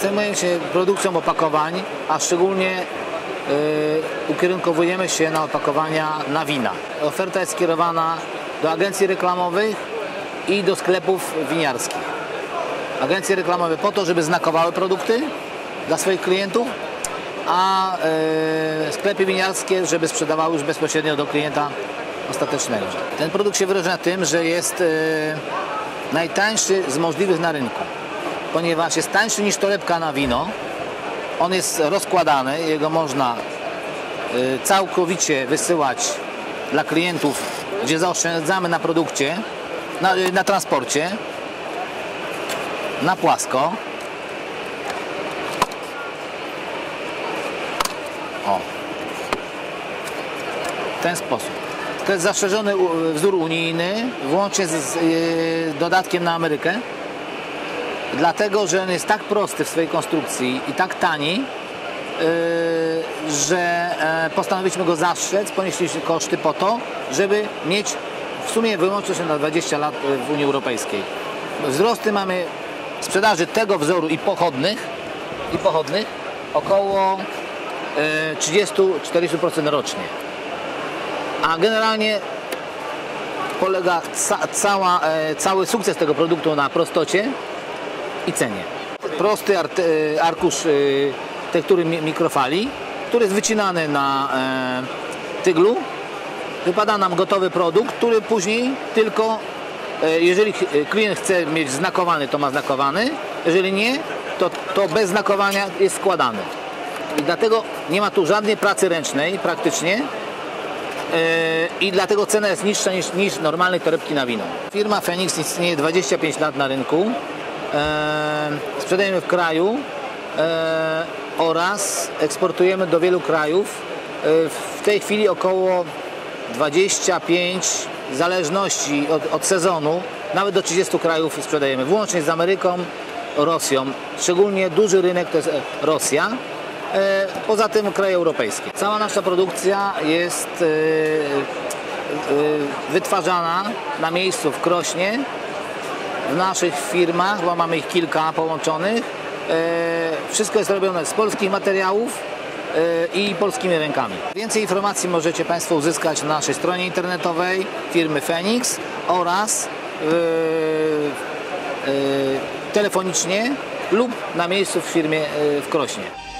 Zajmujemy się produkcją opakowań, a szczególnie ukierunkowujemy się na opakowania na wina. Oferta jest skierowana do agencji reklamowych i do sklepów winiarskich. Agencje reklamowe po to, żeby znakowały produkty dla swoich klientów, a sklepy winiarskie, żeby sprzedawały już bezpośrednio do klienta ostatecznego. Ten produkt się wyróżnia tym, że jest najtańszy z możliwych na rynku, ponieważ jest tańszy niż torebka na wino. On jest rozkładany, jego można całkowicie wysyłać dla klientów, gdzie zaoszczędzamy na produkcie, na transporcie, na płasko. O. W ten sposób. To jest zastrzeżony wzór unijny, włącznie z dodatkiem na Amerykę, dlatego że on jest tak prosty w swojej konstrukcji i tak tani, że postanowiliśmy go zastrzec, ponieśliśmy koszty po to, żeby mieć w sumie wyłącznie się na 20 lat w Unii Europejskiej. Wzrosty mamy sprzedaży tego wzoru i pochodnych około 30-40% rocznie. A generalnie polega cały sukces tego produktu na prostocie i cenie. Prosty arkusz tektury mikrofali, który jest wycinany na tyglu. Wypada nam gotowy produkt, który później tylko, jeżeli klient chce mieć znakowany, to ma znakowany, jeżeli nie, to bez znakowania jest składany. I dlatego nie ma tu żadnej pracy ręcznej praktycznie i dlatego cena jest niższa niż normalnej torebki na wino. Firma Phoenix istnieje 25 lat na rynku. Sprzedajemy w kraju oraz eksportujemy do wielu krajów. W tej chwili około 25, w zależności od sezonu, nawet do 30 krajów sprzedajemy, włącznie z Ameryką, Rosją. Szczególnie duży rynek to jest Rosja. Poza tym kraje europejskie. Cała nasza produkcja jest wytwarzana na miejscu w Krośnie, w naszych firmach, bo mamy ich kilka połączonych. Wszystko jest robione z polskich materiałów i polskimi rękami. Więcej informacji możecie Państwo uzyskać na naszej stronie internetowej firmy Phoenix oraz telefonicznie lub na miejscu w firmie w Krośnie.